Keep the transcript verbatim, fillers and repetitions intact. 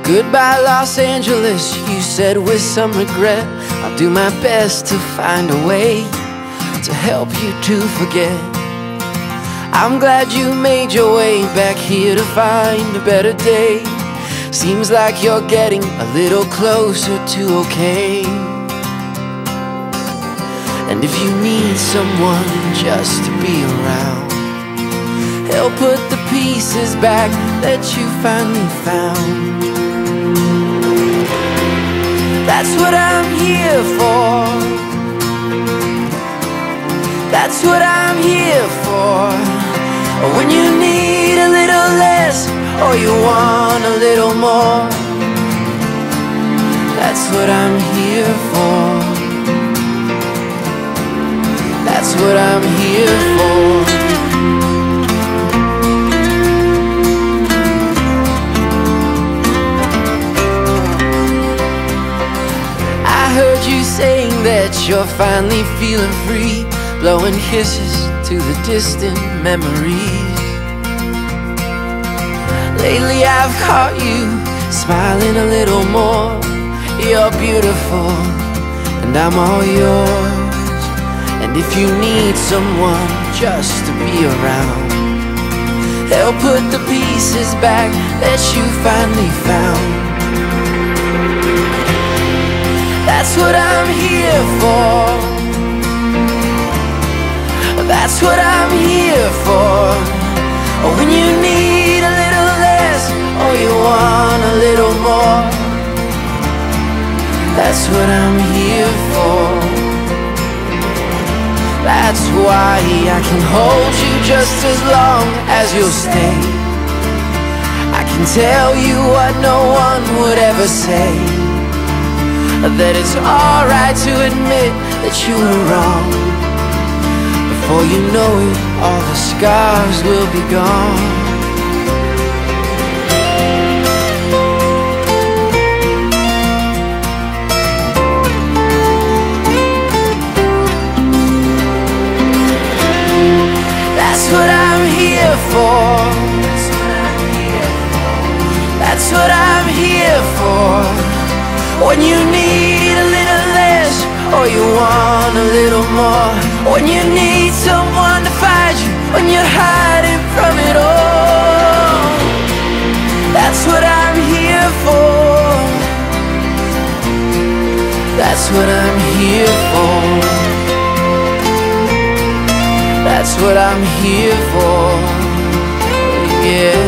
Goodbye Los Angeles, you said with some regret. I'll do my best to find a way to help you to forget. I'm glad you made your way back here to find a better day. Seems like you're getting a little closer to okay. And if you need someone just to be around, help put the pieces back that you finally found. That's what I'm here for. That's what I'm here for. When you need a little less or you want a little more, that's what I'm here for. That's what I'm here for. I heard you saying that you're finally feeling free, blowing kisses to the distant memories. Lately I've caught you smiling a little more. You're beautiful and I'm all yours. And if you need someone just to be around, help put the pieces back that you finally found. That's what I'm here for. That's what I'm here for. When you need a little less or you want a little more, that's what I'm here for. That's why I can hold you just as long as you'll stay. I can tell you what no one would ever say, that it's alright to admit that you were wrong. Before you know it, all the scars will be gone. That's what I'm here for. That's what I'm here for. When you need a little less or you want a little more, when you need someone to find you when you're hiding from it all, that's what I'm here for. That's what I'm here for. That's what I'm here for. Yeah.